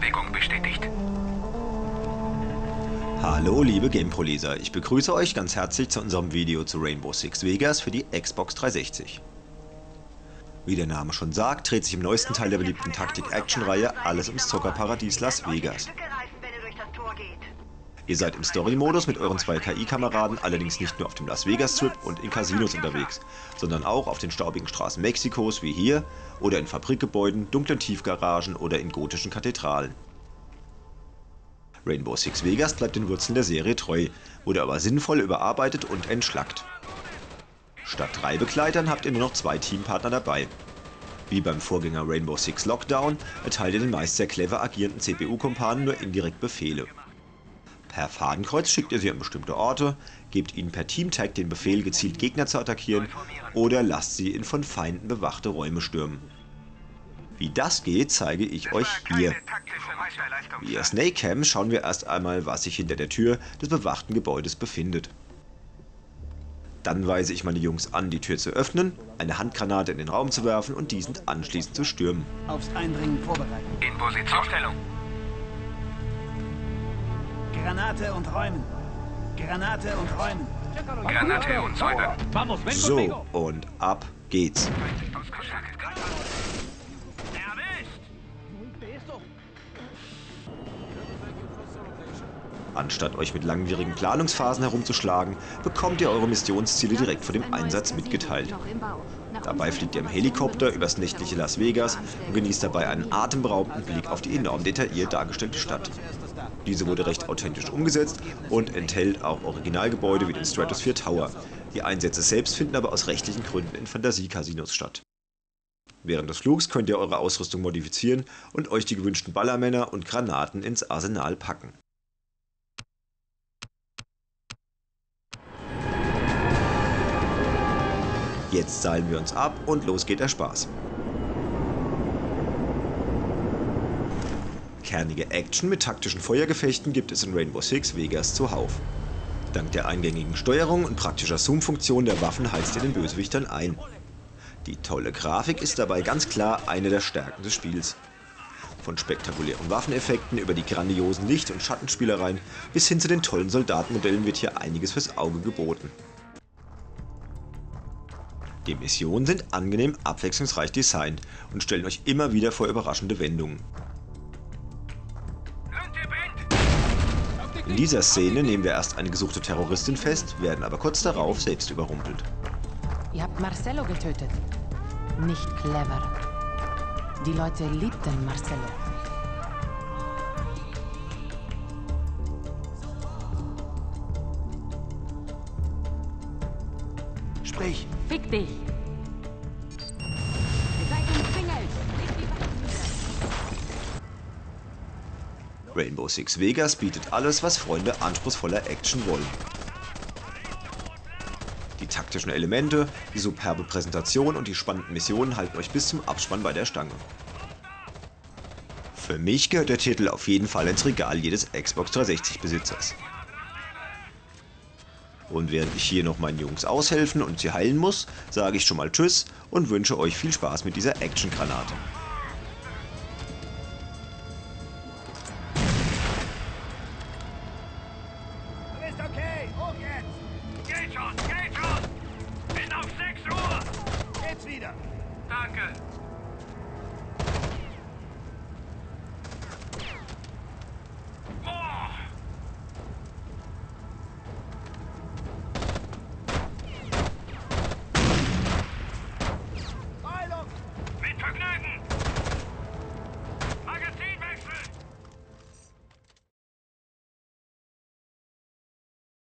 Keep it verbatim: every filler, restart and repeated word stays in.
Bestätigung bestätigt. Hallo liebe GamePro-Leser, ich begrüße euch ganz herzlich zu unserem Video zu Rainbow Six Vegas für die Xbox dreihundertsechzig. Wie der Name schon sagt, dreht sich im neuesten Teil der beliebten Taktik-Action-Reihe alles ums Zockerparadies Las Vegas. Ihr seid im Story-Modus mit euren zwei K I-Kameraden allerdings nicht nur auf dem Las Vegas-Strip und in Casinos unterwegs, sondern auch auf den staubigen Straßen Mexikos wie hier oder in Fabrikgebäuden, dunklen Tiefgaragen oder in gotischen Kathedralen. Rainbow Six Vegas bleibt den Wurzeln der Serie treu, wurde aber sinnvoll überarbeitet und entschlackt. Statt drei Begleitern habt ihr nur noch zwei Teampartner dabei. Wie beim Vorgänger Rainbow Six Lockdown erteilt ihr den meist sehr clever agierenden C P U-Kumpanen nur indirekt Befehle. Per Fadenkreuz schickt ihr sie an bestimmte Orte, gebt ihnen per Teamtag den Befehl, gezielt Gegner zu attackieren oder lasst sie in von Feinden bewachte Räume stürmen. Wie das geht, zeige ich euch hier. Via Snakecam schauen wir erst einmal, was sich hinter der Tür des bewachten Gebäudes befindet. Dann weise ich meine Jungs an, die Tür zu öffnen, eine Handgranate in den Raum zu werfen und diesen anschließend zu stürmen. Aufs Eindringen vorbereiten. In Positionstellung. Granate und räumen. Granate und räumen. Granate und säubern. So, und ab geht's. Anstatt euch mit langwierigen Planungsphasen herumzuschlagen, bekommt ihr eure Missionsziele direkt vor dem Einsatz mitgeteilt. Dabei fliegt ihr im Helikopter übers nächtliche Las Vegas und genießt dabei einen atemberaubenden Blick auf die enorm detailliert dargestellte Stadt. Diese wurde recht authentisch umgesetzt und enthält auch Originalgebäude wie den Stratosphere Tower. Die Einsätze selbst finden aber aus rechtlichen Gründen in Fantasie-Casinos statt. Während des Flugs könnt ihr eure Ausrüstung modifizieren und euch die gewünschten Ballermänner und Granaten ins Arsenal packen. Jetzt seilen wir uns ab und los geht der Spaß. Kernige Action mit taktischen Feuergefechten gibt es in Rainbow Six Vegas zuhauf. Dank der eingängigen Steuerung und praktischer Zoom-Funktion der Waffen heizt ihr den Bösewichtern ein. Die tolle Grafik ist dabei ganz klar eine der Stärken des Spiels. Von spektakulären Waffeneffekten über die grandiosen Licht- und Schattenspielereien bis hin zu den tollen Soldatenmodellen wird hier einiges fürs Auge geboten. Die Missionen sind angenehm abwechslungsreich designt und stellen euch immer wieder vor überraschende Wendungen. In dieser Szene nehmen wir erst eine gesuchte Terroristin fest, werden aber kurz darauf selbst überrumpelt. Ihr habt Marcelo getötet. Nicht clever. Die Leute liebten Marcelo. Sprich. Fick dich! Ihr seid umzingelt! Legt die Waffen nieder! Rainbow Six Vegas bietet alles, was Freunde anspruchsvoller Action wollen. Die taktischen Elemente, die superbe Präsentation und die spannenden Missionen halten euch bis zum Abspann bei der Stange. Für mich gehört der Titel auf jeden Fall ins Regal jedes Xbox dreihundertsechzig Besitzers. Und während ich hier noch meinen Jungs aushelfen und sie heilen muss, sage ich schon mal Tschüss und wünsche euch viel Spaß mit dieser Action-Granate.